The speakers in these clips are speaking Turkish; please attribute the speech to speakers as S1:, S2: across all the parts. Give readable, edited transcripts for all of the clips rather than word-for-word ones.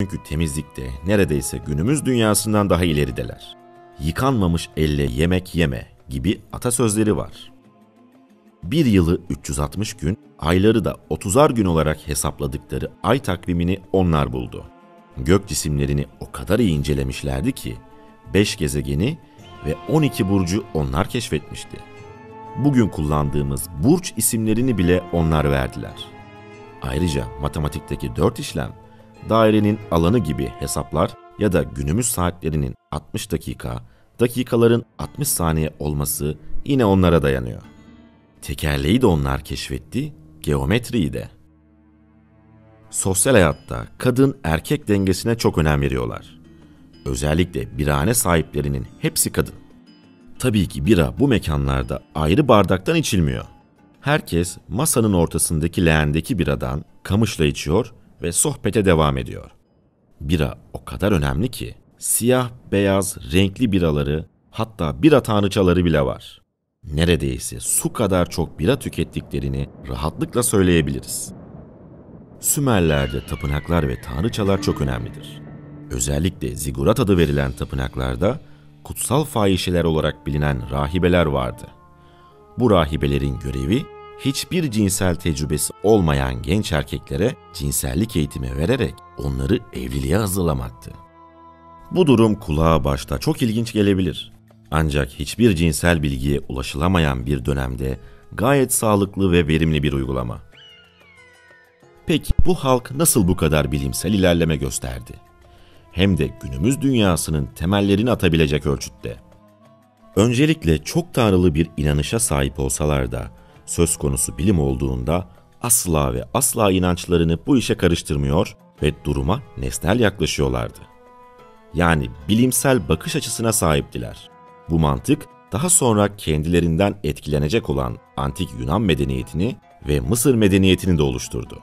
S1: Çünkü temizlikte neredeyse günümüz dünyasından daha ilerideler. Yıkanmamış elle yemek yeme gibi atasözleri var. Bir yılı 360 gün, ayları da 30'ar gün olarak hesapladıkları ay takvimini onlar buldu. Gök cisimlerini o kadar iyi incelemişlerdi ki 5 gezegeni ve 12 burcu onlar keşfetmişti. Bugün kullandığımız burç isimlerini bile onlar verdiler. Ayrıca matematikteki 4 işlem, dairenin alanı gibi hesaplar ya da günümüz saatlerinin 60 dakika, dakikaların 60 saniye olması yine onlara dayanıyor. Tekerleği de onlar keşfetti, geometriyi de. Sosyal hayatta kadın erkek dengesine çok önem veriyorlar. Özellikle birahane sahiplerinin hepsi kadın. Tabii ki bira bu mekanlarda ayrı bardaktan içilmiyor. Herkes masanın ortasındaki leğendeki biradan kamışla içiyor ve sohbete devam ediyor. Bira o kadar önemli ki siyah, beyaz, renkli biraları, hatta bira tanrıçaları bile var. Neredeyse su kadar çok bira tükettiklerini rahatlıkla söyleyebiliriz. Sümerlerde tapınaklar ve tanrıçalar çok önemlidir. Özellikle zigurat adı verilen tapınaklarda kutsal fahişeler olarak bilinen rahibeler vardı. Bu rahibelerin görevi hiçbir cinsel tecrübesi olmayan genç erkeklere cinsellik eğitimi vererek onları evliliğe hazırlamaktı. Bu durum kulağa başta çok ilginç gelebilir. Ancak hiçbir cinsel bilgiye ulaşılamayan bir dönemde gayet sağlıklı ve verimli bir uygulama. Peki bu halk nasıl bu kadar bilimsel ilerleme gösterdi? Hem de günümüz dünyasının temellerini atabilecek ölçütte. Öncelikle çok tanrılı bir inanışa sahip olsalar da söz konusu bilim olduğunda asla ve asla inançlarını bu işe karıştırmıyor ve duruma nesnel yaklaşıyorlardı. Yani bilimsel bakış açısına sahiptiler. Bu mantık daha sonra kendilerinden etkilenecek olan antik Yunan medeniyetini ve Mısır medeniyetini de oluşturdu.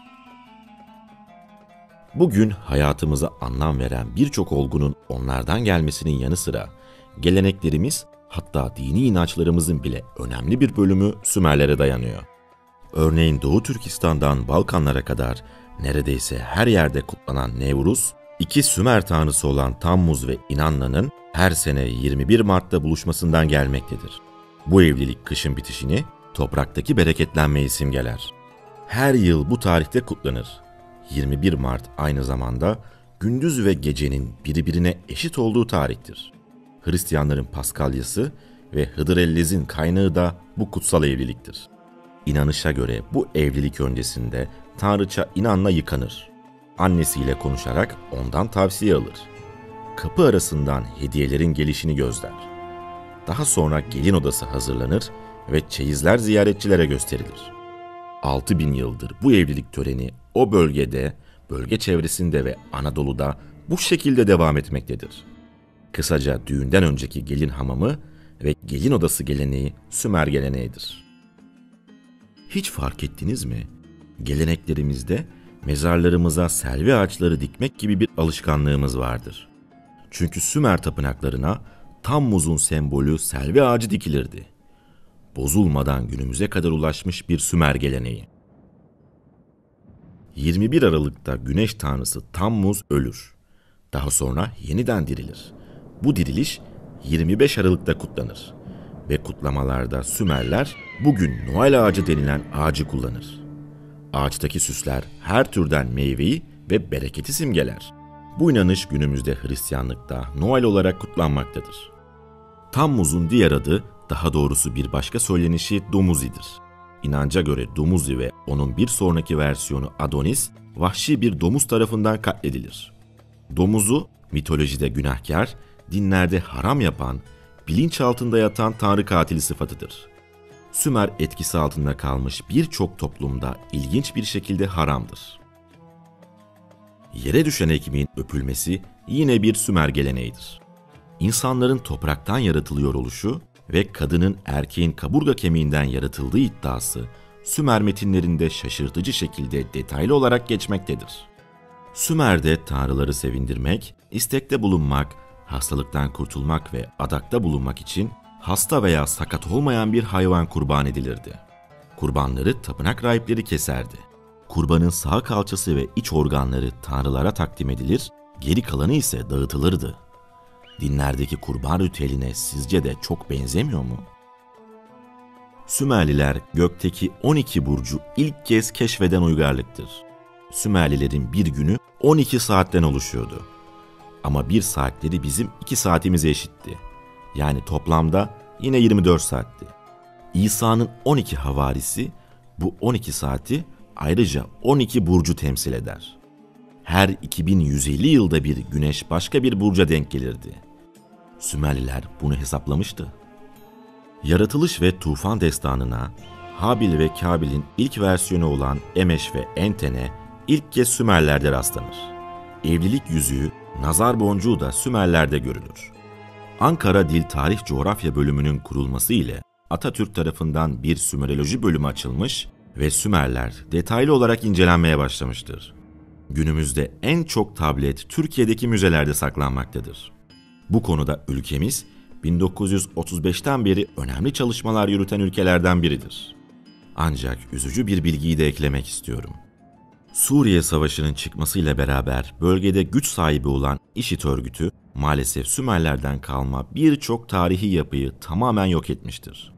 S1: Bugün hayatımıza anlam veren birçok olgunun onlardan gelmesinin yanı sıra geleneklerimiz, hatta dini inançlarımızın bile önemli bir bölümü Sümerlere dayanıyor. Örneğin Doğu Türkistan'dan Balkanlara kadar neredeyse her yerde kutlanan Nevruz, iki Sümer tanrısı olan Tammuz ve Inanna'nın her sene 21 Mart'ta buluşmasından gelmektedir. Bu evlilik kışın bitişini, topraktaki bereketlenmeyi simgeler. Her yıl bu tarihte kutlanır. 21 Mart aynı zamanda gündüz ve gecenin birbirine eşit olduğu tarihtir. Hristiyanların Paskalyası ve Hıdrellez'in kaynağı da bu kutsal evliliktir. İnanışa göre bu evlilik öncesinde tanrıça Inanna yıkanır. Annesiyle konuşarak ondan tavsiye alır. Kapı arasından hediyelerin gelişini gözler. Daha sonra gelin odası hazırlanır ve çeyizler ziyaretçilere gösterilir. 6000 yıldır bu evlilik töreni o bölgede, bölge çevresinde ve Anadolu'da bu şekilde devam etmektedir. Kısaca düğünden önceki gelin hamamı ve gelin odası geleneği Sümer geleneğidir. Hiç fark ettiniz mi? Geleneklerimizde mezarlarımıza selvi ağaçları dikmek gibi bir alışkanlığımız vardır. Çünkü Sümer tapınaklarına Tammuz'un sembolü selvi ağacı dikilirdi. Bozulmadan günümüze kadar ulaşmış bir Sümer geleneği. 21 Aralık'ta güneş tanrısı Tammuz ölür. Daha sonra yeniden dirilir. Bu diriliş 25 Aralık'ta kutlanır. Ve kutlamalarda Sümerler bugün Noel ağacı denilen ağacı kullanır. Ağaçtaki süsler her türden meyveyi ve bereketi simgeler. Bu inanış günümüzde Hristiyanlıkta Noel olarak kutlanmaktadır. Tammuz'un diğer adı, daha doğrusu bir başka söylenişi Dumuzi'dir. İnanca göre Dumuzi ve onun bir sonraki versiyonu Adonis, vahşi bir domuz tarafından katledilir. Domuzu mitolojide günahkar, dinlerde haram yapan, bilinç altında yatan tanrı katili sıfatıdır. Sümer etkisi altında kalmış birçok toplumda ilginç bir şekilde haramdır. Yere düşen ekmeğin öpülmesi yine bir Sümer geleneğidir. İnsanların topraktan yaratılıyor oluşu ve kadının erkeğin kaburga kemiğinden yaratıldığı iddiası Sümer metinlerinde şaşırtıcı şekilde detaylı olarak geçmektedir. Sümer'de tanrıları sevindirmek, istekte bulunmak, hastalıktan kurtulmak ve adakta bulunmak için hasta veya sakat olmayan bir hayvan kurban edilirdi. Kurbanları tapınak rahipleri keserdi. kurbanın sağ kalçası ve iç organları tanrılara takdim edilir, geri kalanı ise dağıtılırdı. Dinlerdeki kurban ritüeline sizce de çok benzemiyor mu? Sümerliler gökteki 12 burcu ilk kez keşfeden uygarlıktır. Sümerlilerin bir günü 12 saatten oluşuyordu. Ama bir saatleri bizim 2 saatimize eşitti. Yani toplamda yine 24 saatti. İsa'nın 12 havarisi bu 12 saati ayrıca 12 burcu temsil eder. Her 2150 yılda bir güneş başka bir burca denk gelirdi. Sümerliler bunu hesaplamıştı. Yaratılış ve tufan destanına Habil ve Kabil'in ilk versiyonu olan Emeş ve Entene ilk kez Sümerler'de rastlanır. Evlilik yüzüğü, nazar boncuğu da Sümerler'de görülür. Ankara Dil Tarih Coğrafya bölümünün kurulması ile Atatürk tarafından bir Sümeroloji bölümü açılmış ve Sümerler detaylı olarak incelenmeye başlamıştır. Günümüzde en çok tablet Türkiye'deki müzelerde saklanmaktadır. Bu konuda ülkemiz 1935'ten beri önemli çalışmalar yürüten ülkelerden biridir. Ancak üzücü bir bilgiyi de eklemek istiyorum. Suriye Savaşı'nın çıkmasıyla beraber bölgede güç sahibi olan IŞİD örgütü maalesef Sümerlerden kalma birçok tarihi yapıyı tamamen yok etmiştir.